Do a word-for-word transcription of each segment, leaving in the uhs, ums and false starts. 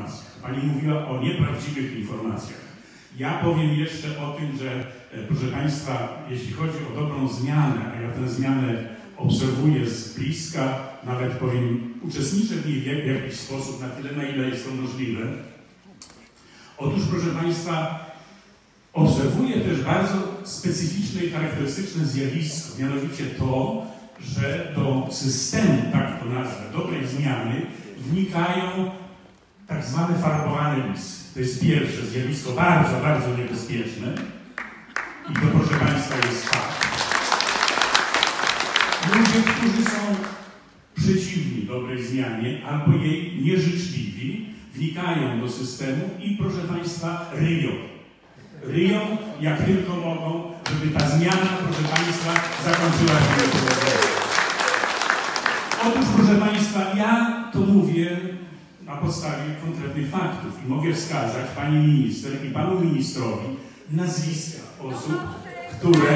informacjach. Pani mówiła o nieprawdziwych informacjach. Ja powiem jeszcze o tym, że proszę Państwa, jeśli chodzi o dobrą zmianę, a ja tę zmianę obserwuję z bliska, nawet powiem, uczestniczę w niej w jakiś sposób, na tyle, na ile jest to możliwe. Otóż, proszę Państwa, obserwuję też bardzo specyficzne i charakterystyczne zjawisko, mianowicie to, że do systemu, tak to nazwę, dobrej zmiany wnikają tak zwane farbowane lisy. To jest pierwsze zjawisko, bardzo, bardzo niebezpieczne. I to, proszę Państwa, jest fakt. Ludzie, którzy są przeciwni dobrej zmianie albo jej nieżyczliwi, wnikają do systemu i, proszę Państwa, ryją. Ryją, jak tylko mogą, żeby ta zmiana, proszę Państwa, zakończyła się niepowodzenia. Otóż, proszę Państwa, ja to mówię na podstawie konkretnych faktów i mogę wskazać Pani Minister i Panu Ministrowi nazwiska osób, które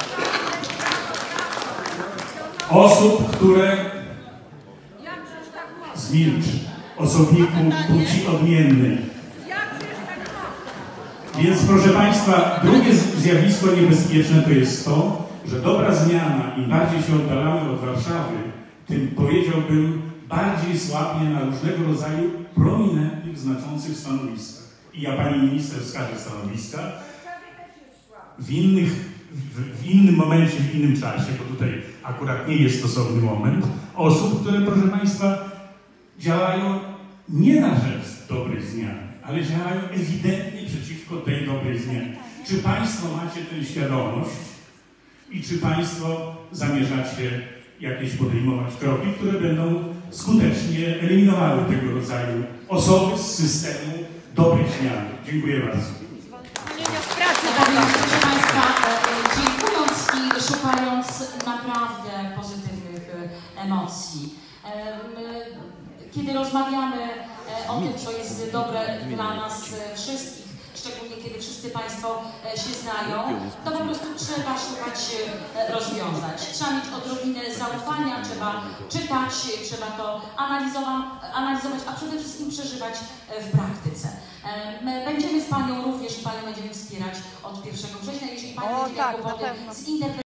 osób, które zmilcz, osobniku płci odmiennej. Więc, proszę Państwa, drugie zjawisko niebezpieczne to jest to, że dobra zmiana, im bardziej się oddalamy od Warszawy, tym, powiedziałbym, bardziej słabnie na różnego rodzaju prominentnych, znaczących stanowiskach. I ja Pani Minister wskażę stanowiska w, innych, w, w innym momencie, w innym czasie, bo tutaj akurat nie jest stosowny moment, osób, które, proszę Państwa, działają nie na rzecz dobrej zmiany, ale działają ewidentnie przeciwko tej dobrej zmianie. Czy Państwo macie tę świadomość i czy Państwo zamierzacie jakieś podejmować kroki, które będą skutecznie eliminowały tego rodzaju osoby z systemu dobrej zmiany? Dziękuję bardzo. Proszę Państwa, dziękując i szukając naprawdę pozytywnych emocji, kiedy rozmawiamy o tym, co jest dobre dla nas wszystkich, szczególnie kiedy wszyscy Państwo się znają, to po prostu trzeba szukać rozwiązań. Trzeba mieć odrobinę zaufania, trzeba czytać, trzeba to analizować, a przede wszystkim przeżywać w praktyce. My będziemy z Panią również i Panią będziemy wspierać od pierwszego września, jeśli Pani będzie miała kłopoty z interpretacją.